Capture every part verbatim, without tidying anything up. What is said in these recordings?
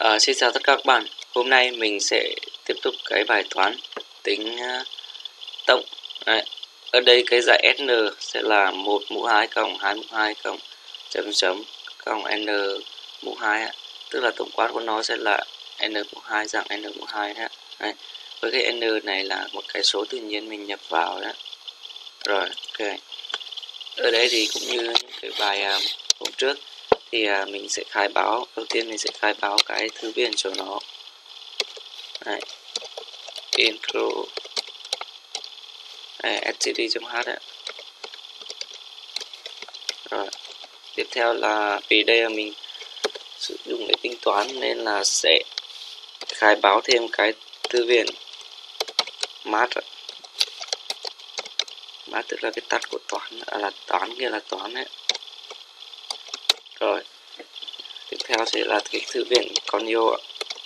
À, xin chào tất cả các bạn. Hôm nay mình sẽ tiếp tục cái bài toán tính uh, tổng. Đấy. Ở đây cái giải ét en sẽ là một mũ hai cộng hai mũ hai cộng chấm chấm cộng n mũ hai. Tức là tổng quát của nó sẽ là n mũ hai dạng n mũ hai đó. Đấy. Với cái n này là một cái số tự nhiên mình nhập vào đó. Rồi, ok. Ở đây thì cũng như cái bài uh, hôm trước thì uh, mình sẽ khai báo. Đầu tiên mình sẽ khai báo cái thư viện cho nó. Đấy. Intro std.h đấy. Rồi tiếp theo là vì đây là mình sử dụng để tính toán nên là sẽ khai báo thêm cái thư viện math. Math tức là cái tắt của toán, à, là toán kia là toán đấy. Rồi tiếp theo sẽ là cái thư viện con yêu ạ.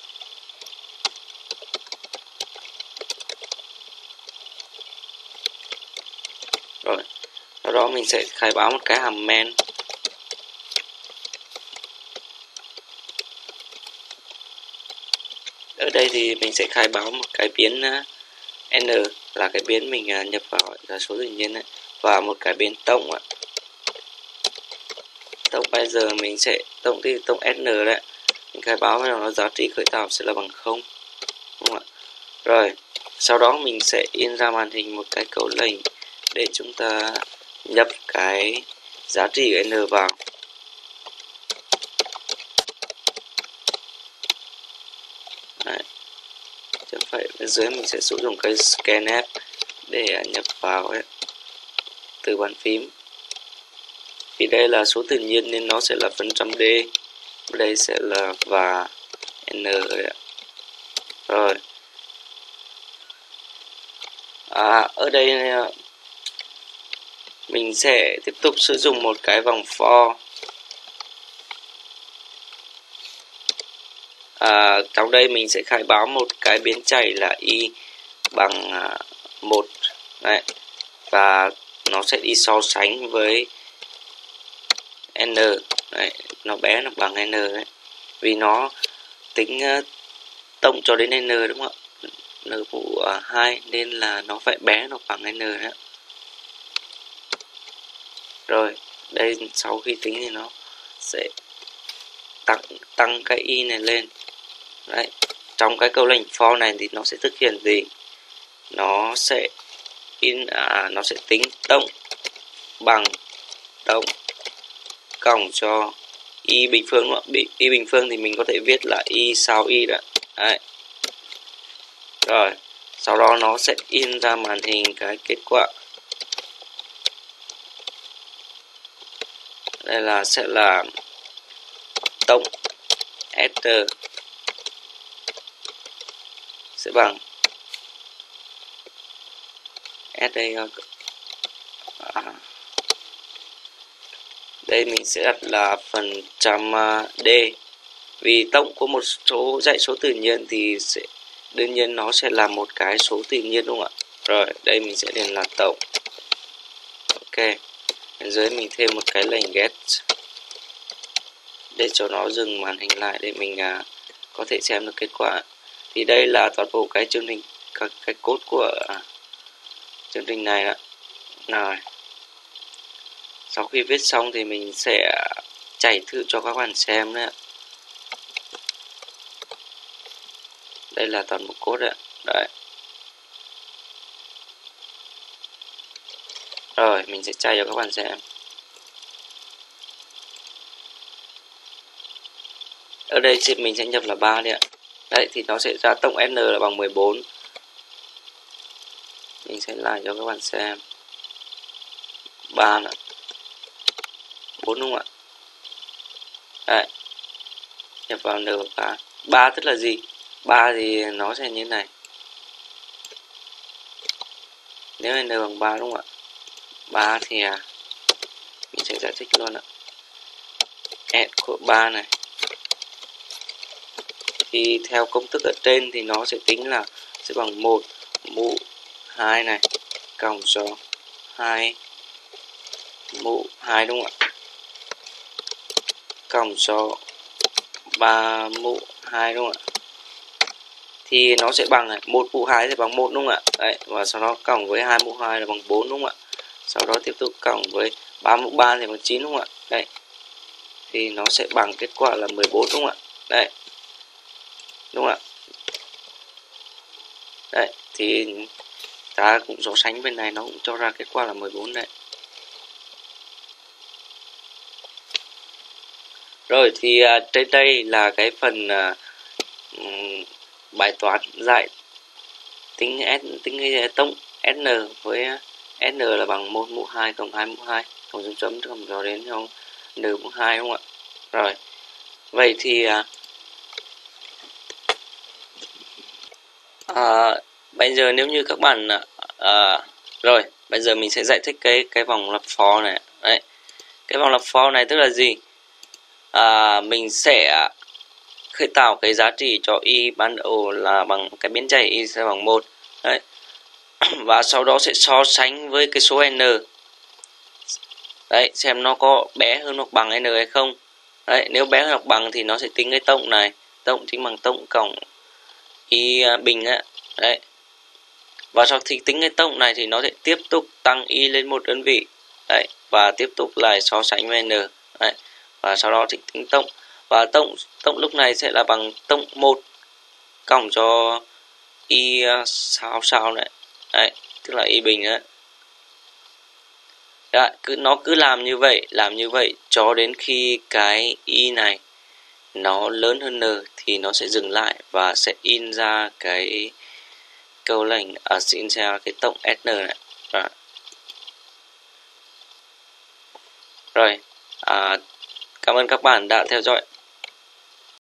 Rồi sau đó mình sẽ khai báo một cái hàm main. Ở đây thì mình sẽ khai báo một cái biến uh, n là cái biến mình uh, nhập vào là số tự nhiên ấy, và một cái biến tổng ạ. Tổng bây giờ mình sẽ tổng thì tổng n đấy, mình khai báo vào nó giá trị khởi tạo sẽ là bằng không, đúng không ạ? Rồi sau đó mình sẽ in ra màn hình một cái câu lệnh để chúng ta nhập cái giá trị n vào. Đấy. Chấm phẩy bên dưới mình sẽ sử dụng cái scanf để nhập vào ấy, từ bàn phím. Vì đây là số tự nhiên nên nó sẽ là phần trăm d, đây sẽ là và n rồi ạ. Rồi à, ở đây mình sẽ tiếp tục sử dụng một cái vòng for. À, trong đây mình sẽ khai báo một cái biến chạy là y bằng à, một đấy, và nó sẽ đi so sánh với n đấy, nó bé nó bằng n đấy, vì nó tính uh, tổng cho đến n, đúng không ạ? N mũ uh, hai nên là nó phải bé nó bằng n đấy. Rồi đây sau khi tính thì nó sẽ tăng tăng cái y này lên. Đấy, trong cái câu lệnh for này thì nó sẽ thực hiện gì? Nó sẽ in à, nó sẽ tính tổng bằng tổng cộng cho y bình phương, đúng không? Y bình phương thì mình có thể viết là y sau y đó. Đấy. Rồi sau đó nó sẽ in ra màn hình cái kết quả. Đây là sẽ là tổng s sẽ bằng s đây à, đây mình sẽ đặt là phần trăm d, vì tổng của một số dãy số tự nhiên thì sẽ đương nhiên nó sẽ là một cái số tự nhiên, đúng không ạ? Rồi đây mình sẽ điền là tổng. Ok, bên dưới mình thêm một cái lệnh get để cho nó dừng màn hình lại để mình à, có thể xem được kết quả. Thì đây là toàn bộ cái chương trình, các cái code của à, chương trình này đó. Rồi sau khi viết xong thì mình sẽ chạy thử cho các bạn xem đấy. Đây là toàn bộ code đấy. Đấy. Rồi mình sẽ chạy cho các bạn xem. Ở đây thì mình sẽ nhập là ba đấy ạ. Đấy thì nó sẽ ra tổng n là bằng mười bốn. Mình sẽ lại cho các bạn xem. ba là bốn, đúng không ạ? Đấy. Nhập vào n bằng ba. ba tức là gì? ba thì nó sẽ như thế này. Nếu n bằng ba, đúng không ạ? ba thì à, mình sẽ giải thích luôn ạ. S của ba này thì theo công thức ở trên thì nó sẽ tính là sẽ bằng một mũ hai này cộng cho hai mũ hai, đúng không ạ? Cộng cho ba mũ hai đúng không ạ? Thì nó sẽ bằng một mũ hai sẽ bằng một đúng không ạ? Đấy, và sau đó cộng với hai mũ hai là bằng bốn đúng không ạ? Sau đó tiếp tục cộng với ba mũ ba thì bằng chín đúng không ạ? Đây. Thì nó sẽ bằng kết quả là mười bốn đúng không ạ? Đây. Đúng không ạ? Đấy, thì ta cũng so sánh bên này nó cũng cho ra kết quả là mười bốn đấy. Rồi thì uh, trên đây là cái phần uh, um, bài toán giải tính S, tính cái tổng S N với S N là bằng một mũ hai cộng hai mũ hai cộng chấm chấm cộng cho đến không N mũ hai đúng không ạ? Rồi. Vậy thì uh, uh, bây giờ nếu như các bạn uh, rồi, bây giờ mình sẽ giải thích cái cái vòng lặp for này. Đấy. Cái vòng lặp for này tức là gì? À, mình sẽ khởi tạo cái giá trị cho y ban đầu là bằng cái biến chạy y sẽ bằng một. Đấy. Và sau đó sẽ so sánh với cái số n. Đấy, xem nó có bé hơn hoặc bằng n hay không. Đấy, nếu bé hơn hoặc bằng thì nó sẽ tính cái tổng này, tổng chính bằng tổng cộng y bình á. Đấy. Và sau khi tính cái tổng này thì nó sẽ tiếp tục tăng y lên một đơn vị. Đấy, và tiếp tục lại so sánh với n. Đấy. Và sau đó thì tính tổng, và tổng tổng lúc này sẽ là bằng tổng một cộng cho y sao sao này. Đấy, tức là y bình á. Đấy, cứ nó cứ làm như vậy, làm như vậy cho đến khi cái y này nó lớn hơn n thì nó sẽ dừng lại và sẽ in ra cái câu lệnh à, in ra cái tổng S N này. Rồi, rồi à, cảm ơn các bạn đã theo dõi.